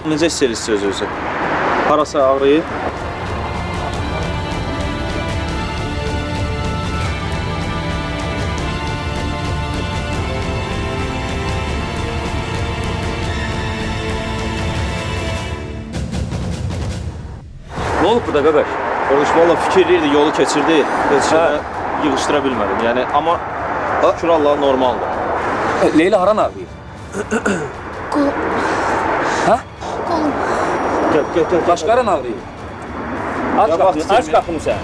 Necə hiss edirsiniz özü? Harası ağrıyır? Ne olub burada qardaş? Qardaş, valla fikirliydi, yolu keçirdi. Heç yığışdıra bilmədim. Yəni, amma şükür Allah normaldır. Leyla haran ağrıyır? Qolum. Ha? Qolum. Gəl. Başqaran ağrıyır. Aç qapını sən.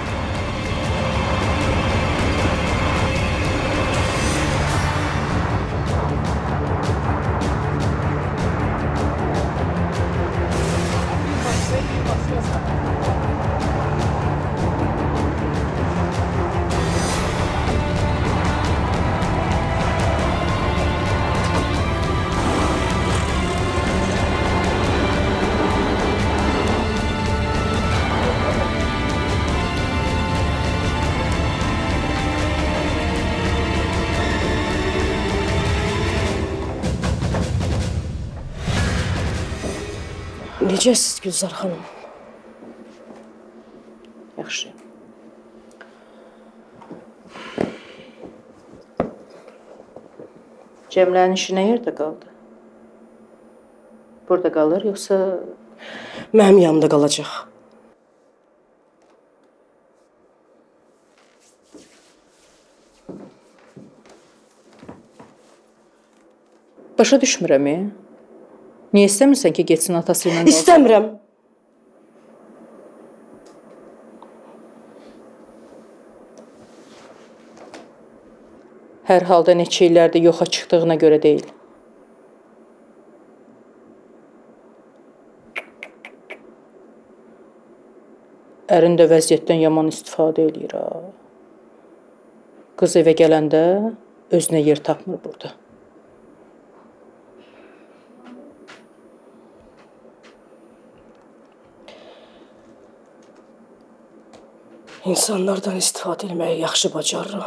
Necəsiz Gülzar xanım? Yaxşı. Cəmlənin işi nə yerdə qaldı? Burada qalır, yoxsa mənim yanımda qalacaq? Başa düşmürəm, Niyə istəmirsən ki, geçsin atası ilə qalsın? İstəmirəm. Hər halda neçə illərdə yoxa çıxdığına görə deyil. Ərin də vəziyyətdən yaman istifadə eləyir. Qız evə gələndə özünə yer tapmır burada. İnsanlardan istifadə etməyi yaxşı bacarırım.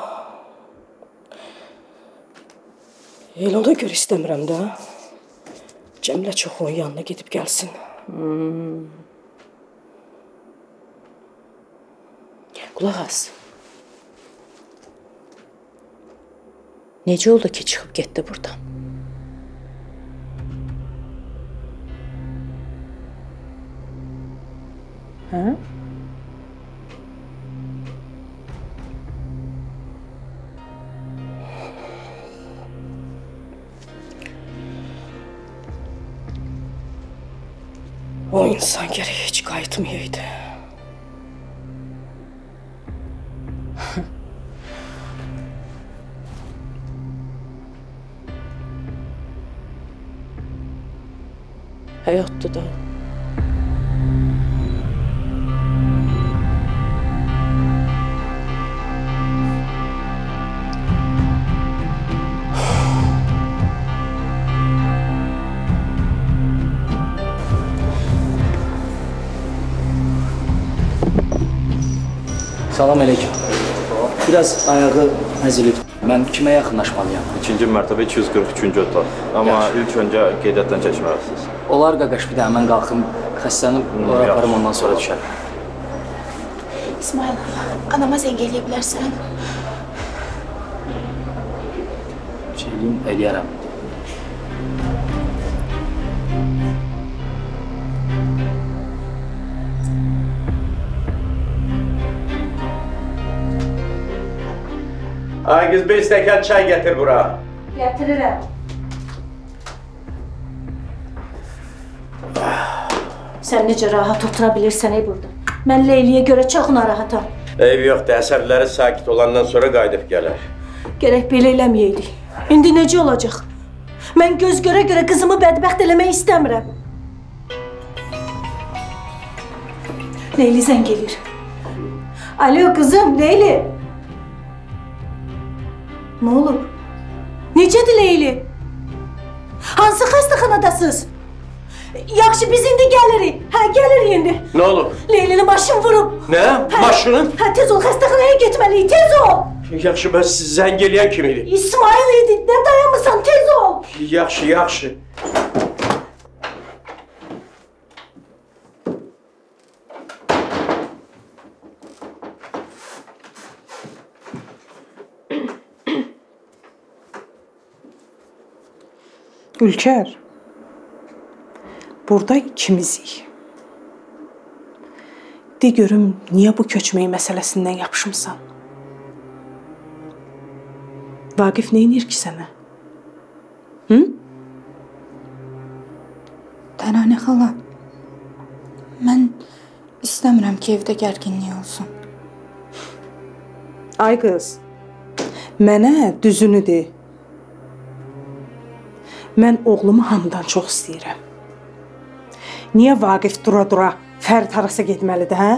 Elə ona görə istəmirəm də. Cəmlə çox onun yanına gedib gəlsin. Qulaq as. Necə oldu ki, çıxıb getdi buradan? Hə? O insan gərək heç qayıtmayaydı. Həyatdır da. Salam əleykum. Biraz ayağı əzilib. Mən kimə yaxınlaşmalıyam? 2-ci mərtəbə 243-cü otaq. Amma ilk öncə qeydiyyatdan çəkməlisiniz. Olar qaqaş, bir də mən qalxım, xəstəni ora aparım, ondan sonra düşərəm. İsmail, anama zəng eləyə bilərsən? Şeyliyim, eləyərəm. Ay kız, bir stəkan çay getir bura. Gətirirəm. Sən necə rahat otura bilirsən burada? Mən Leyliyə görə çox narahatam. Eyb yoxdur, əsərləri sakit olandan sonra qayıdıb gələr. Gərək belə eləməyəydik. İndi necə olacaq? Mən göz görə-görə qızımı bədbəxt eləmək istəmirəm. Leyli zəng gelir. Alo qızım, Leyli. Nə olub? Necədir Leyli? Hansı xəstəxanadasınız? Yaxşı, biz indi gəlirik. Hə, gəlirik indi. Nə olub? Leylini maşın vurub. Nə? Maşının? Hə, tez ol, xəstəxanaya getməliyik, tez ol. Yaxşı, mən siz zəng eləyən kim idi? İsmail idi, nə dayanmısan, tez ol. Yaxşı, yaxşı. Ülker, burada ikimizik. De görüm, niyə bu köçməyi məsələsindən yapışmısan? Vaqif nə edir ki sənə? Hı? Təranə xala, mən istəmirəm ki, evdə gərginlik olsun. Ay qız, mənə düzünü de. Mən oğlumu hamıdan çox istəyirəm. Niyə Vaqif dura-dura Fərid harasa getməlidir, hə?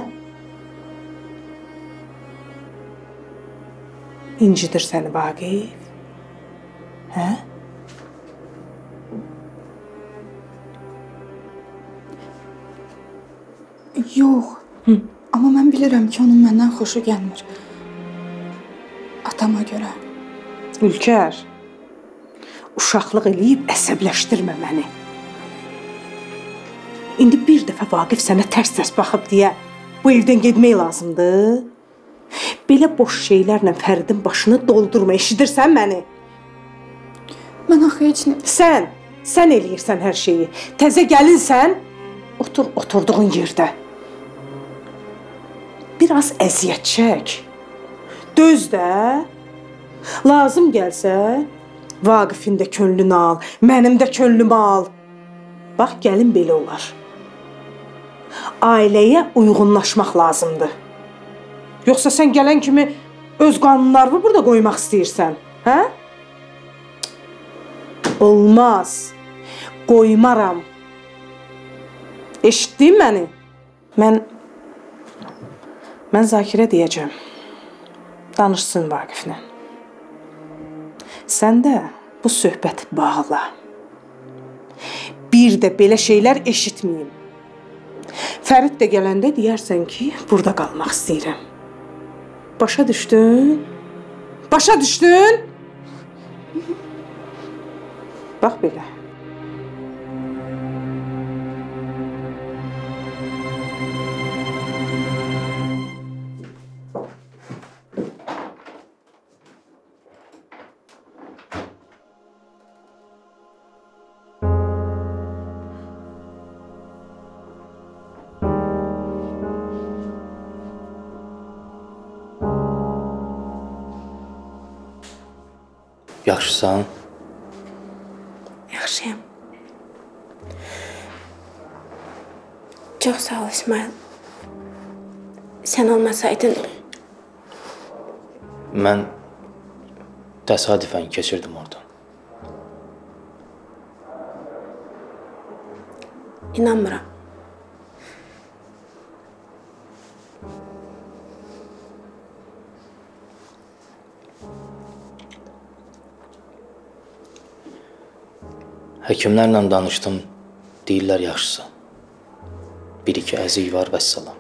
İncidir səni Vaqif, hə? Yox, amma mən bilirəm ki, onun məndən xoşu gəlmir. Atama görə. Ülker, uşaqlıq eləyib əsəbləşdirmə məni. İndi bir dəfə Vaqif sənə tərs-tərs baxıb deyə bu evdən getmək lazımdır. Belə boş şeylərlə Fəridin başını doldurma, eşidirsən məni? Mən axı heç nə... Sən eləyirsən hər şeyi. Təzə gəlinsən, otur oturduğun yerdə. Biraz əziyyət çək. Döz də. Lazım gəlsə, Vaqifin də könlünü al, mənim də könlümü al. Bax, gəlin belə olar. Ailəyə uyğunlaşmaq lazımdır. Yoxsa sən gələn kimi öz qanunlarını burada qoymaq istəyirsən, hə? Olmaz. Qoymaram. Eşitdin məni? Mən Zakirə deyəcəm. Danışsın Vaqiflə. Sən də bu söhbəti bağla. Bir də belə şeylər eşitməyim. Fərid də gələndə deyərsən ki, burada qalmaq istəyirəm. Başa düşdün? Başa düşdün? Bax belə. Yaxşısan? Yaxşıyam. Çox sağ ol İsmail. Sən olmasaydın... Mən təsadüfən keçirdim oradan. İnanmıram. Həkimlərlə danışdım, deyirlər yaxşısan. Bir-iki əzik var, vəssalam.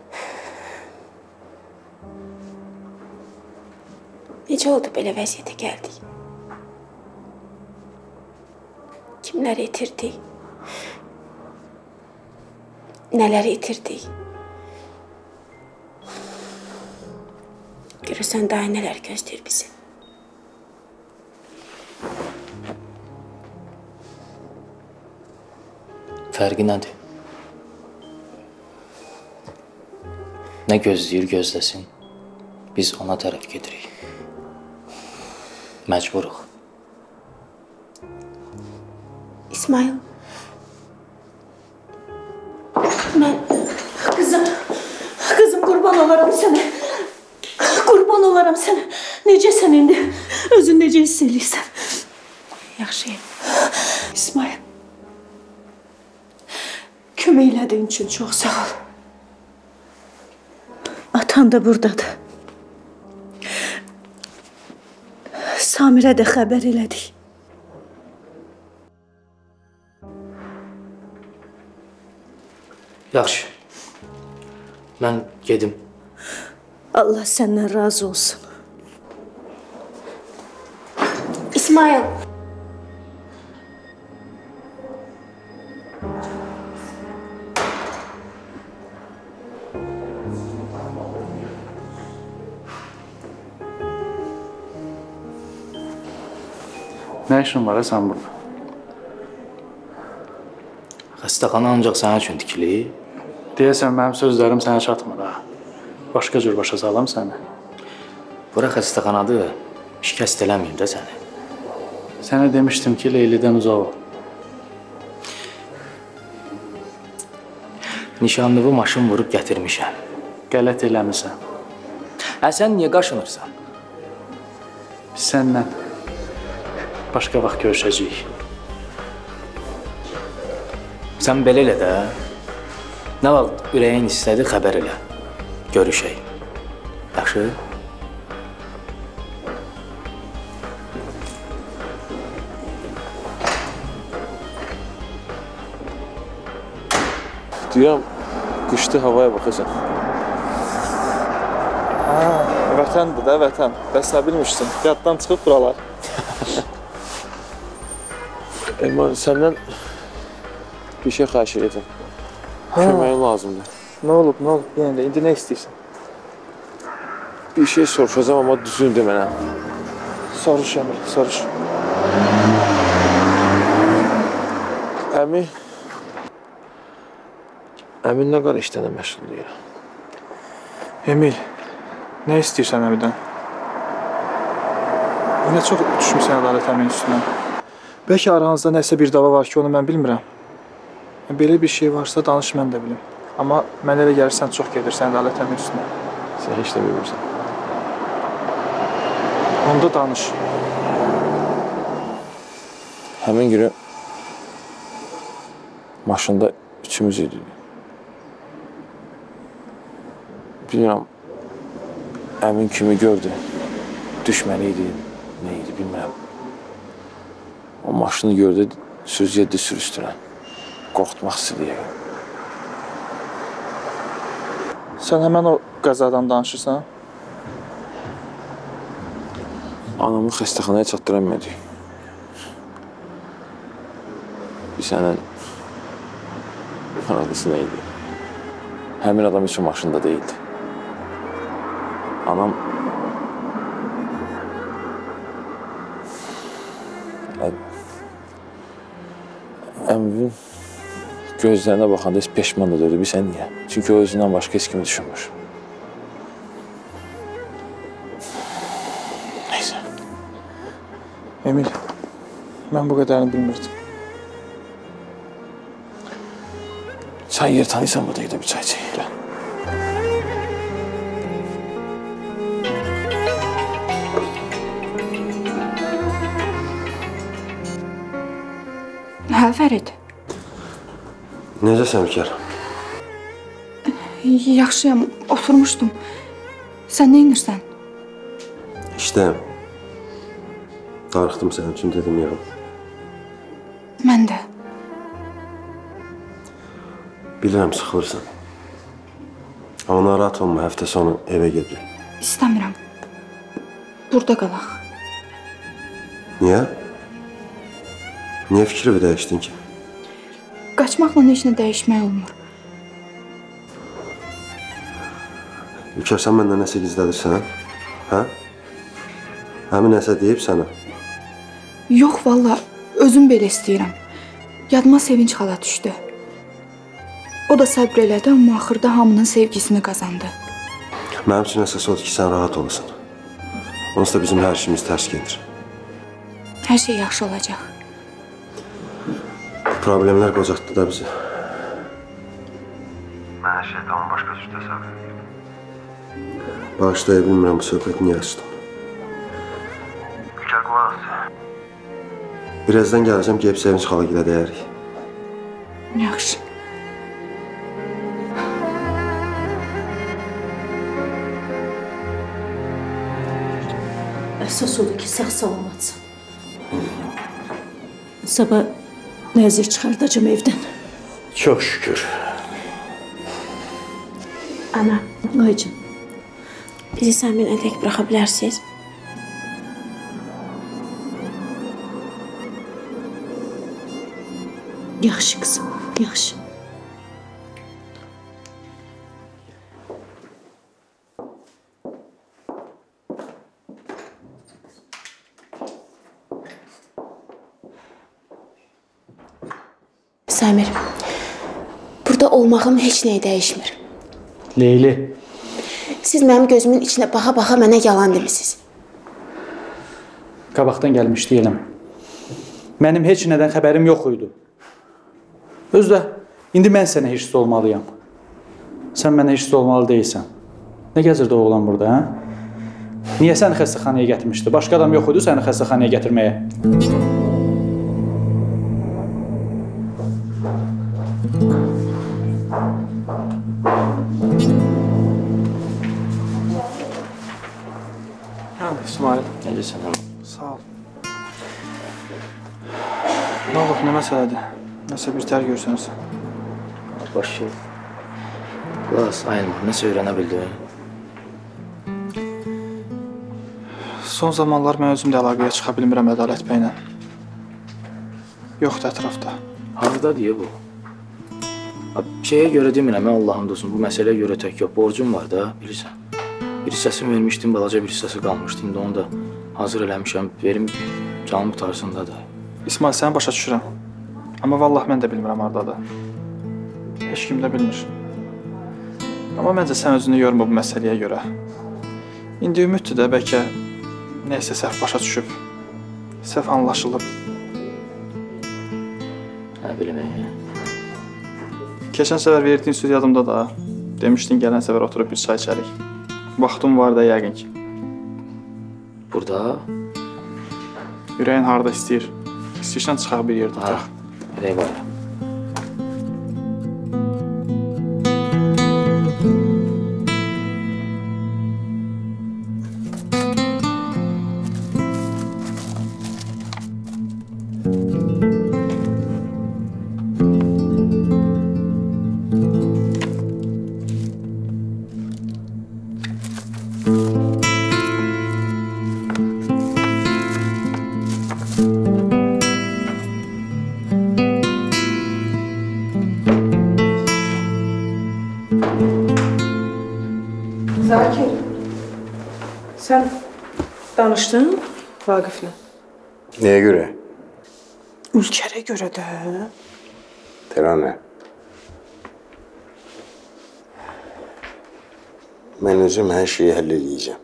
Necə oldu belə vəziyyətə gəldik? Kimləri itirdik? Nələri itirdik? Görürsən daha nələr gözləyir bizi? Fərqi nədir? Nə gözləyir, gözləsin. Biz ona tərəf gedirik. Məcburuq. İsmail. Mən... Qızım qurban olaram sənə. Qurban olaram sənə. Necəsən indi? Özün necə hiss eləyirsən? Yaxşıyım. İsmail. Kömək elədiyin üçün çox sağ ol. Atan da buradadır. Samirə də xəbər elədik. Yaxşı. Mən gedim. Allah səndən razı olsun. İsmail. Nə işin var sən burada? Xəstəxana ancaq sənin üçün tikilir. Deyəsən mənim sözlərim sənə çatmır ha. Başqa cür başa salam səni. Bura xəstəxanadır, şikəst eləməyim də səni. Sənə demişdim ki, Leylidən uzaq ol. Nişanlığı maşın vurub gətirmişəm. Qələt eləmirsən. Sən niyə qaşınırsan? Biz səndən başqa vaxt görüşəcəyik. Sən belə elə də. Nə vaxt ürəyin istədi, xəbər elə. Görüşək. Yaxşı? Deyirəm, qışdı havaya baxasan. Vətəndir də, vətən. Bəs nə bilmişsin? Yaddan çıxıb buralar. Elman, səndən bir şey xahiş edəcəm. Köməyin lazımdır. Nə olub, nə olub? Yəni də, indi nə istəyirsən? Bir şey soruşacağım, amma düzgün de mənə. Soruş Əmir, soruş. Əmin nə qədər işlənə məşğul deyir? Emil, nə istəyirsən Əmidən? Nə çox düşmüsən ədalət əmin üstündən. Bəlkə aranızda nəsə bir dava var ki, onu mən bilmirəm. Belə bir şey varsa danış, mən də bilim. Amma mən elə gəlirsən çox gedirsən ədalət əmin üstündən. Sən heç də bilmirsən. Onda danış. Həmin günü maşında üçümüz idik. Bilmirəm, Əmin kimi gördü. Düşməni idi, nə idi, bilmirəm. O maşını gördü, söz yedi sür üstünə. Qorxutmaq istədiyə. Sən həmən o qəzadan danışırsan? Anamı xəstəxanaya çatdıramədik. Bir sənin aradası nə idi? Həmin adam üçün maşında deyildi. Anam Əmimin gözlərinə baxanda heç peşman da dördü. Bilsən niyə? Çünki o özündən başqa heç kimi düşünmür. Neyse. Emil, mən bu qədərini bilmirdim. Çay yer tanıysan burada gidə bir çay çeyilə. Hə, Fərid. Necəsən Ülkər? Yaxşıyam, oturmuşdum. Sən nə edirsən? İşdəyəm. Darıxdım sənin üçün dedim yığım. Mən də. Bilirəm, sıxılırsan. Amma narahat olma, həftə sonu evə gedirik. İstəmirəm. Burada qalaq. Niyə? Niyə fikri dəyişdin ki? Qaçmaqla heç nə dəyişmək olmur. Ülkər, sən məndən nəsə gizlədirsən? Hə? Həmin nəsə deyib sənə? Yox, valla, özüm belə istəyirəm. Yadıma Sevinç xala düşdü. O da səbr elədi, amma axırda hamının sevgisini qazandı. Mənim üçün əsas odur ki, sən rahat olasın. Onsuz da bizim hər işimiz tərs gedir. Hər şey yaxşı olacaq. Problemlər qocaqdı da bizi. Mən hər şey tamam başqa cür təsəvvür edirdim. Bağışlaya bilmirəm bu söhbəti niyə açdım. Ülkər qulaq as. Birazdan gələcəm, gəlib Sevinç xala gilə dəyərik. Yaxşı. Əsas odur ki, sağ-salamatsan. Sabah nəzir çıxardacam evdən. Çox şükür. Ana, Aycım, bizi Səminə tək buraxa bilərsiniz? yaxşı qızım, yaxşı. Səmir, burada olmağım heç nəyi dəyişmir. Leyli, Siz mənim gözümün içinə baxa-baxa mənə yalan demisiniz. qabaqdan gəlmiş deyiləm. Mənim heç nədən xəbərim yox idi. Özdə, indi mən sənə hirsiz olmalıyam. Sən mənə hirsiz olmalı deyilsən. Nə gəzirdi oğlan burada, hə? Niyə səni xəstəxanaya gətirmişdi? Başqa adam yox idi səni xəstəxanaya gətirməyə. İsmail, Necəsən? sağ ol. Nə olub, nə məsələdir? Nəsə bir tər görsənirsən. Baş şey. Qulaq, ayılma, nəsə öyrənə bildin? Son zamanlar mən özüm də əlaqəyə çıxa bilmirəm Ədalət bəylə. Yoxdur ətrafda. Harada deyə bu? Şeyə görə demirəm, Allahın olsun, bu məsələyə görə tək yox. Borcum var da, bilirsən. Bir hissəsini vermişdim, balaca bir hissəsi qalmışdı. İndi onu da hazır eləmişəm, verim canım qutarsında da. İsmail, səni başa düşürəm. Amma vallah mən də bilmirəm haradadır. Heç kim də bilmir. Amma məncə sən özünü yorma bu məsələyə görə. İndi ümiddir də bəlkə nəysə səhv başa düşüb, səhv anlaşılıb. Nə bilim, Keçən səfər verdiyin söz yadımda da. Demişdin gələn səfər oturub bir çay içərik. Vaxtım var da yəqin ki. burada? Ürəyin harada istəyir. İstəyirsən çıxaq bir yerdə oturaq. Ürək var. Zakir, sən danışdın Vaqiflə? Nəyə görə? Ülkərə görə də. Təranə. Mən özüm hər şeyi həll edəcəm.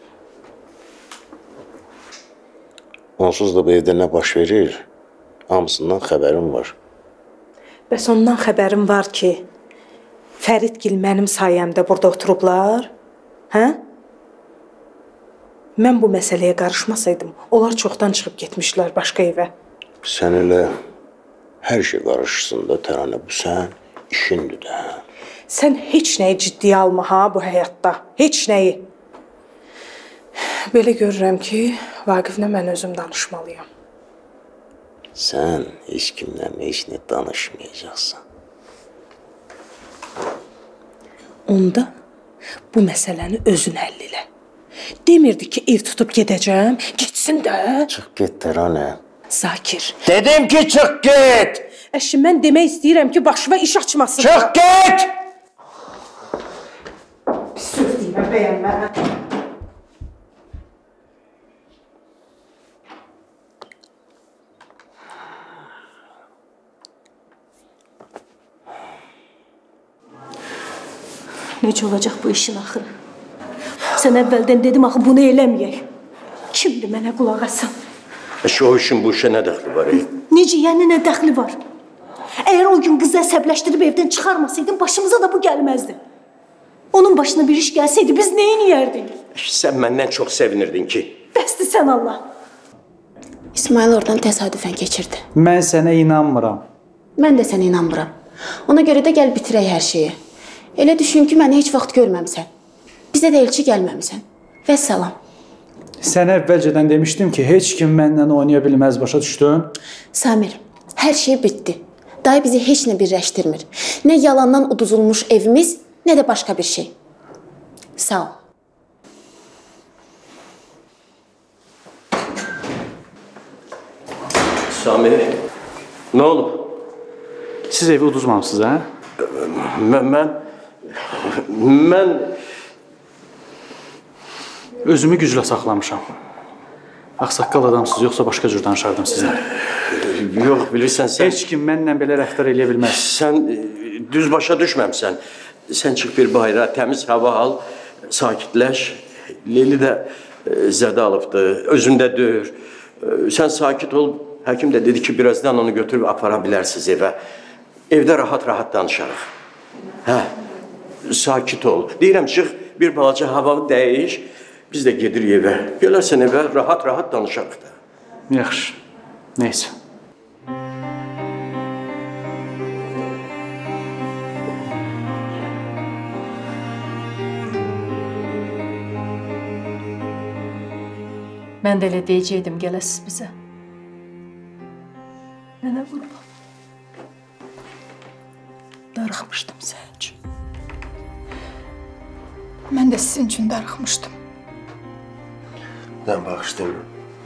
Onsuz da bu evdə nə baş verir, hamısından xəbərim var. Bəs ondan xəbərim var ki, Fəridgil mənim sayəmdə burada oturublar. Hə? Mən bu məsələyə qarışmasaydım, onlar çoxdan çıxıb getmişlər başqa evə. Sən elə hər şey qarışsın da, Təranə, bu sən işindir də. Sən heç nəyi ciddiyə alma ha bu həyatda, heç nəyi. Belə görürəm ki, Vaqiflə mən özüm danışmalıyam. Sən heç kimlə heç nə danışmayacaqsan. Onda bu məsələni özün həll elə. Demirdi ki, ev tutub gedəcəm, getsin də. Çıx get, Təranə. Zakir. Dedim ki, çıx get! Əşi, mən demək istəyirəm ki, başıma iş açmasın. Çıx get! Pis söz deyirəm, bəyənmə. Necə olacaq bu işin axırı? Sən əvvəldən dedim, axı bunu eləməyək. Kimdir mənə qulaq asan? O işin bu işə nə dəxli var? Necə, yəni nə dəxli var? Əgər o gün qızı əsəbləşdirib evdən çıxarmasaydın, başımıza da bu gəlməzdi. Onun başına bir iş gəlsəydi, biz neyin yərdik? Sən məndən çox sevinirdin ki. Bəsdir sən Allah. İsmail oradan təsadüfən keçirdi. Mən sənə inanmıram. Mən də sənə inanmıram. Ona görə də gəl bitirək hər şeyi. Elə düşün ki, məni heç vaxt görməmsən. Bizə də elçi gəlməmisən. Vəssalam. Sənə əvvəlcədən demişdim ki, heç kim məndən oynaya bilməz, başa düşdün? Samir, hər şey bitdi. Dayı bizi heç nə birləşdirmir. Nə yalandan uduzulmuş evimiz, nə də başqa bir şey. Sağ ol. Samir, nə olub? Siz evi uduzmamışsınız, hə? Mən Özümü güclə saxlamışam. Ağsaqqal adamsınız, yoxsa başqa cür danışardım sizlə. Yox, bilirsən sən... Heç kim mənlə belə rəftar eləyə bilməz. Sən düz başa düşməmsən. Sən çıx bir bayra, təmiz hava al, sakitləş. Leyli də zədə alıbdı, özündə döyür. Sən sakit ol. Həkim də dedi ki, birazdan onu götürüb apara bilərsiniz evə. Evdə rahat-rahat danışarıq. Hə, sakit ol. Deyirəm, çıx, bir balaca hava dəyiş. Biz də gedirik evə. Gələrsən evə, rahat-rahat danışarıq da. Yaxşı, neysə. Mən də elə deyəcəydim, gələsiz bizə. Mənə qurban. Darıxmışdım sənin üçün. Mən də sizin üçün darıxmışdım. Mən bağışlayayım.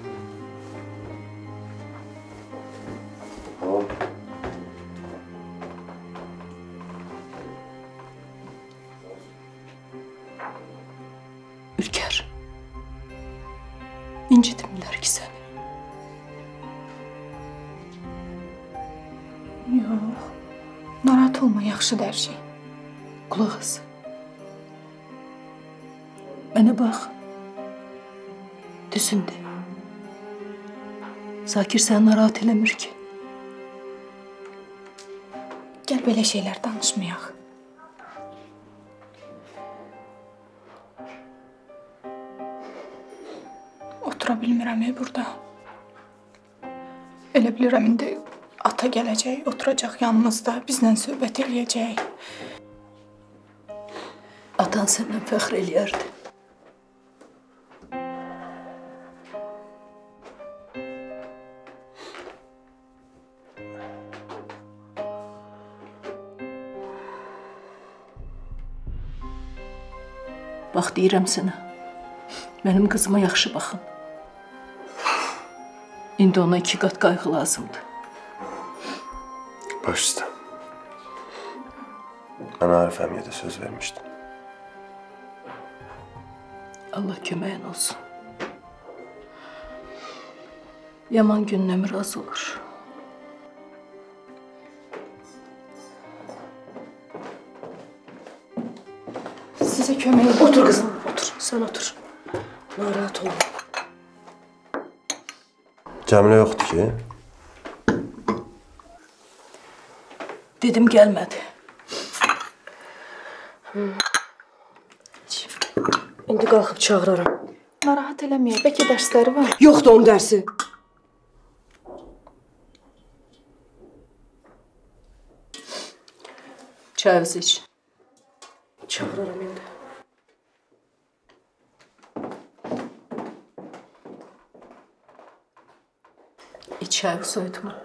Ülker. İncitmirlər ki səni. Yox. Narahat olma, yaxşıdır hər şey. Qulaq as. Mənə bax. Düzündür. Zakir səni narahat eləmir ki. Gəl belə şeylər danışmayaq. Otura bilmirəm burada. Elə bilirəm indi ata gələcək, oturacaq yanımızda, bizlə söhbət eləyəcək. Atan səndən fəxr eləyərdi. Bax, deyirəm sənə, mənim qızıma yaxşı baxın. İndi ona 2 qat qayğı lazımdır. Baş üstə. Mən Arif əmiyə də söz vermişdim. Allah köməyin olsun. Yaman gününə miraz olur. Sizə kömək edin. Otur qızım, otur. Sən otur. Narahat olma. Cəmilə yoxdur ki? Dedim, gəlmədi. İndi qalxıb çağıraram. Narahat eləməyək, bəlkə dərsləri var. Yoxdur onun dərsi. Çayınızı iç. Çağıraram indi. İç çayı soyutma.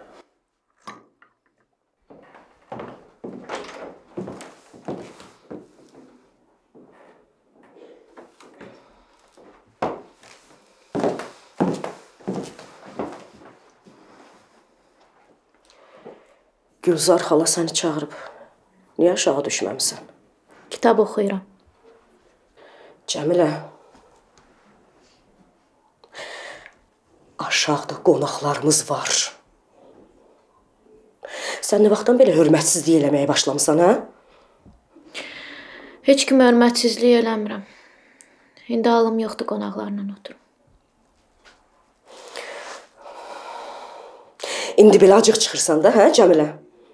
Gülzar xala səni çağırıb. Niyə aşağı düşməmsən? Kitab oxuyuram. Cəmilə. Aşağıda qonaqlarımız var. Sən nə vaxtdan belə hörmətsizlik eləməyə başlamısan, hə? Heç kim hörmətsizlik eləmirəm. İndi halım yoxdur qonaqlarla oturum. İndi belə acıq çıxırsan da, hə Cəmilə?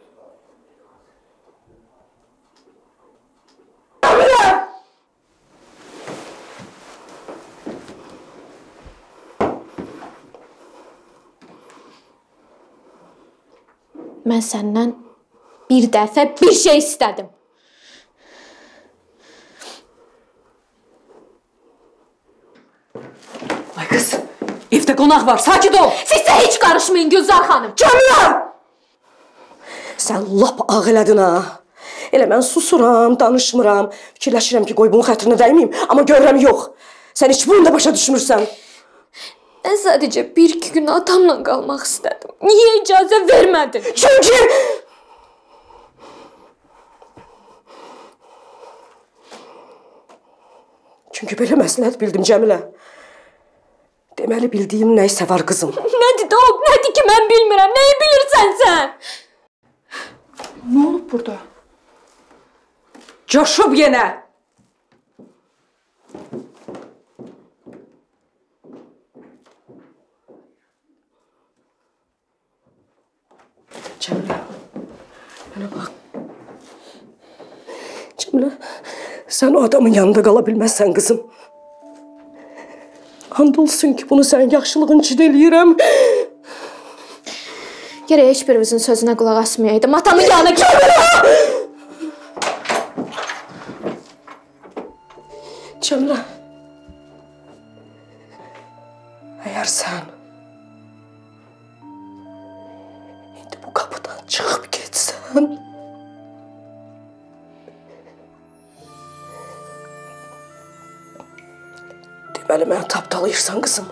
Mən səndən bir dəfə bir şey istədim. Ay qız, evdə qonaq var, sakit ol. Sizsə heç qarışmayın Gülzar xanım. Cəmilə! Sən lap ağ elədin ha. Elə mən susuram, danışmıram. Fikirləşirəm ki, qoy bunun xətrinə dəyməyim. Amma görürəm yox. Sən heç bunu da başa düşmürsən. Mən sadəcə 1-2 gün atamla qalmaq istədim. Niyə icazə vermədin? Çünki belə məsləhət bildim Cəmilə. Deməli bildiyim nəysə var qızım. Nədir də o? Nədir ki, mən bilmirəm. Nəyi bilirsən sən? Nə olub burada? Coşub yenə. Cəmilə, mənə bax. Cəmilə, sən o adamın yanında qala bilməzsən qızım. And olsun ki, bunu sən yaxşılığın üçün eləyirəm. Gərək heç birimizin sözünə qulaq asmayaydım. Atamın yanına Cəmilə! Cəmilə, əgər sən indi bu qapıdan çıxıb getsən, deməli məni tapdalayırsan qızım.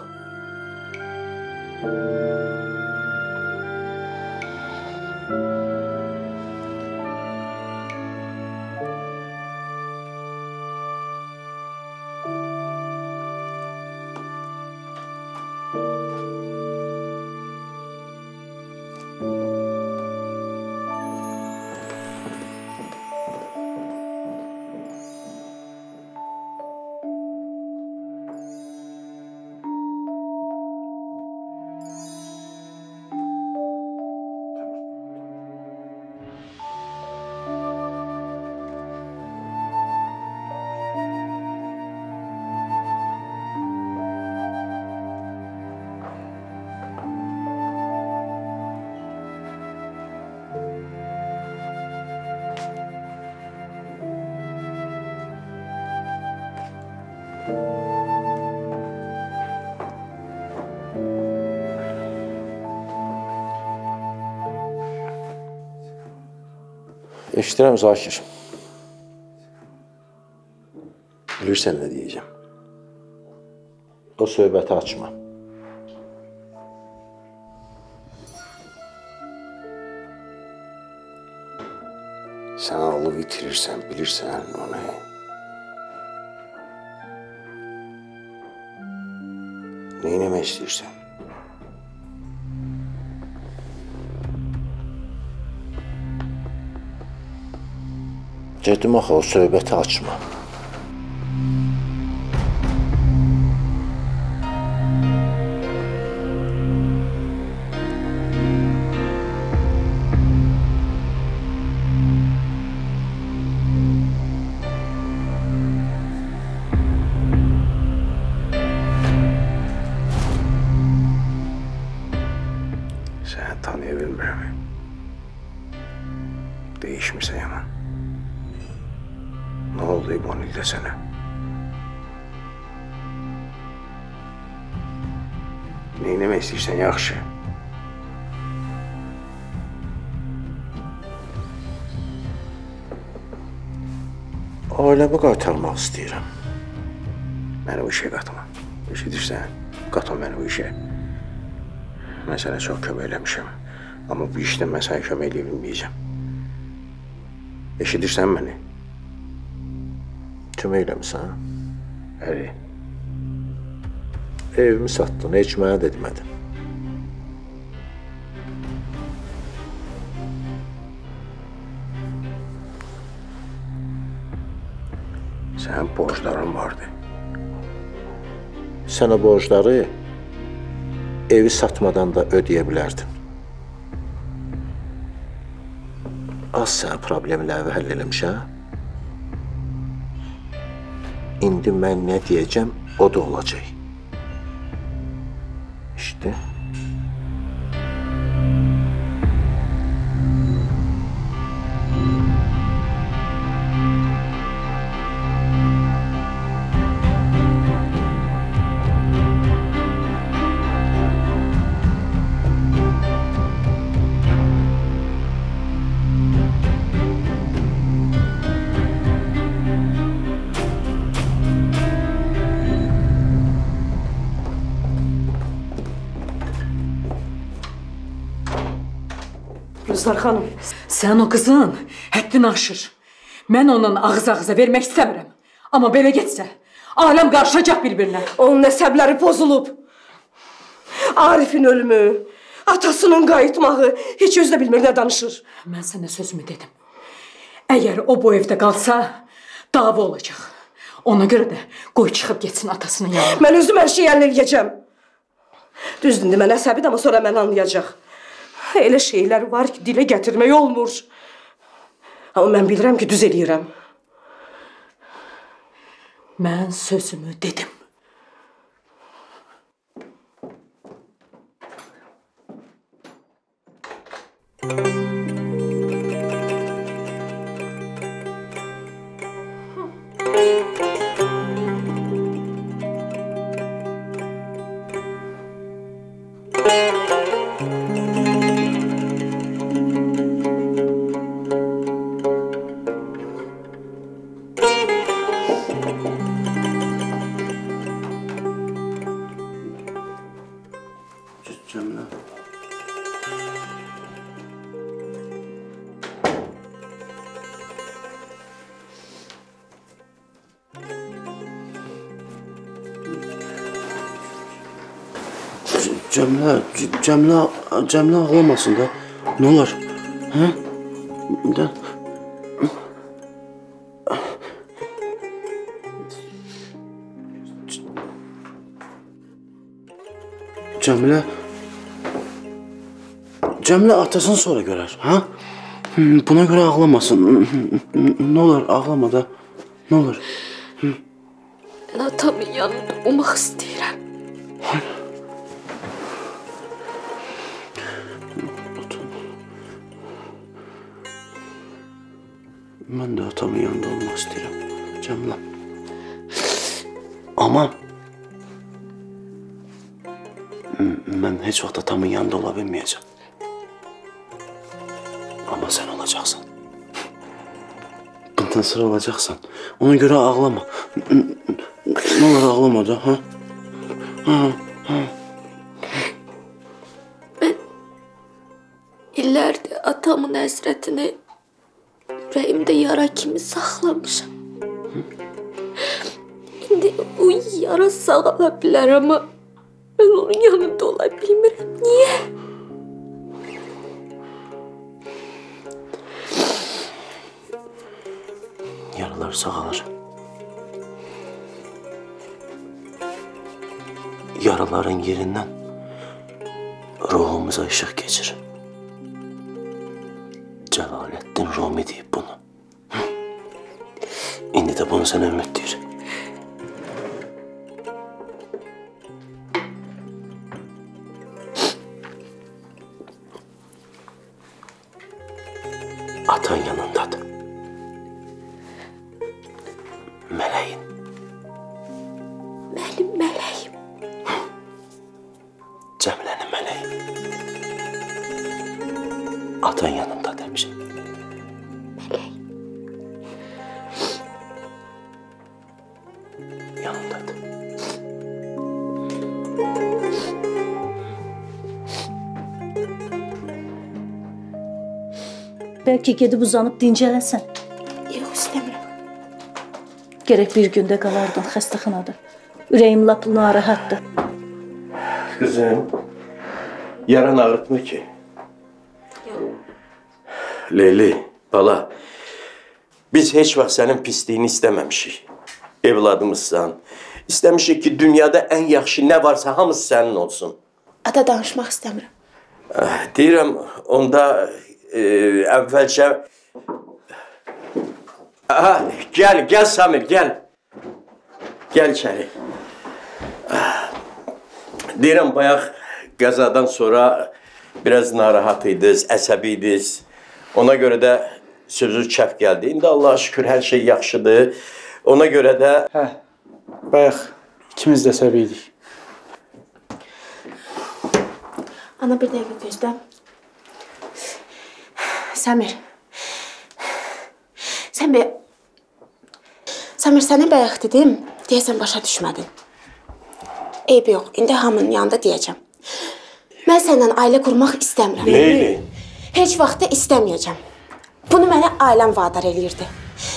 Eşidirəm Zakir. Bilirsən nə deyəcəm. O söhbəti açma. Sən ağlı itirirsən, bilirsən onu. Nə eləmək istəyirsən? Dedim axı, o söhbəti açma. Səni tanıya bilmirəm. Değişmirsən yaman. Nə oldu İbonildə sənə? Nə eləmək istəyirsən, yaxşı? Ailəmi qaytarmaq istəyirəm. Məni bu işə qatma. Eşidirsən? Qatma məni bu işə. Mən sənə çox kömək eləmişəm. Amma bu işdən mən sənə kömək eləyə bilməyəcəm. Eşidirsən məni? Kömək eləmirsən? Əli. Evimi satdın, heç mənə də demədin. Sənin borcların vardı. Sən o borcları evi satmadan da ödeyə bilərdin. Az sənə problemləri həll eləmişəm. İndi mən nə deyəcəm, o da olacaq. İşte. Rüzgar xanım. Sən o qızın həddini aşır. Mən onun ağız-ağıza vermək istəmirəm. Amma belə getsə, aləm qarışacaq bir-birinə. Onun əsəbləri pozulub. Arifin ölümü, atasının qayıtmağı, heç özü də bilmir nə danışır. Mən sənə sözümü dedim. Əgər o bu evdə qalsa, dava olacaq. Ona görə də qoy çıxıb getsin atasının yanına. Mən özüm hər şeyi əllə eləyəcəm. Düzdür, mən əsəbid, amma sonra məni anlayacaq. Elə şeylər var ki, dilə gətirmək olmur. Amma mən bilirəm ki, düz eləyirəm. Mən sözümü dedim. Cəmilə. Cəmilə ağlamasın da. Nə olar? Hə? Cəmilə atasını sonra görər, hə? Buna görə ağlamasın. Nə olar, ağlama da. Nə olar? Mən atamın yanında olmaq istəyirəm. Mən də atamın yanında olmaq istəyirəm, Cəmilə. Amma mən heç vaxt atamın yanında ola bilməyəcəm. Amma sən olacaqsan. Bundan sonra olacaqsan. Ona görə ağlama. Nə olar ağlama da, hə? Mən illərdir atamın həsrətini ürəyimdə yara kimi saxlamışam. İndi o yara sağala bilər, amma mən onun yanında ola bilmirəm. Niyə? Yaralar sağalır. Yaraların yerindən ruhumuza işıq geçir. Cəlaləddin Rumi deyib bunu. İndi də bunu sənə ümid deyir. Atan yanındadır. Mələyin. Mənim mələyim. Cəmilənin mələyi. Atan yanında demişim. Mələk. Yanındadır. Bəlkə gedib uzanıb dincələsən. Yox, istəmirəm. Gərək bir gündə qalardın xəstəxanada. Ürəyim lap narahatdır. Kızım, yaran ağrıtma ki. Leyli, bala, biz heç vaxt sənin pisliyini istəməmişik. Evladımızsan. İstəmişik ki, dünyada ən yaxşı nə varsa hamısı sənin olsun. Ata, danışmaq istəmirəm. Deyirəm, onda əvvəlcə... Aha, gəl Samir, gəl. Gəl içəri. Deyirəm, bayaq qəzadan sonra biraz narahat idiniz, əsəbi idiniz. Ona görə də sözü çəp gəldi. İndi Allah'a şükür hər şey yaxşıdır. Ona görə də... Hə, bayaq ikimiz də səbi idik. Ana, bir dəqiqə gözlə. Samir. Samir, sənə bayaq dedim, deyəsən başa düşmədin. Eybi yox, indi hamının yanında deyəcəm. Mən səndən ailə qurmaq istəmirəm. Leyli. Heç vaxt da istəməyəcəm. Bunu mənə ailəm vadar eləyirdi.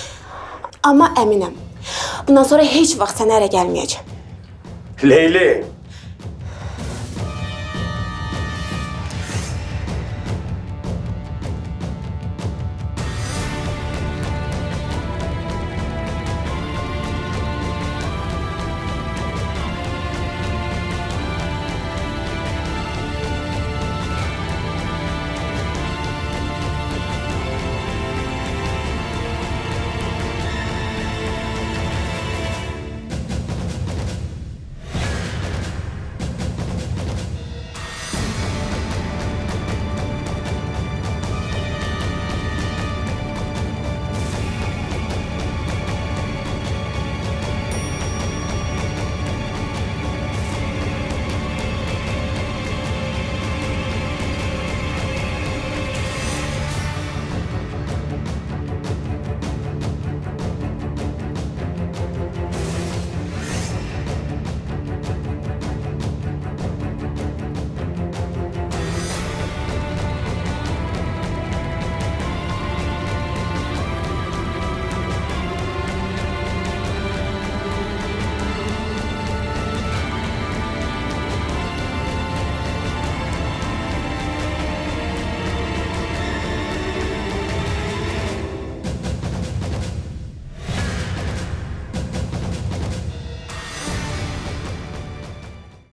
Amma əminəm, bundan sonra heç vaxt sənə ərə gəlməyəcəm. Leyli.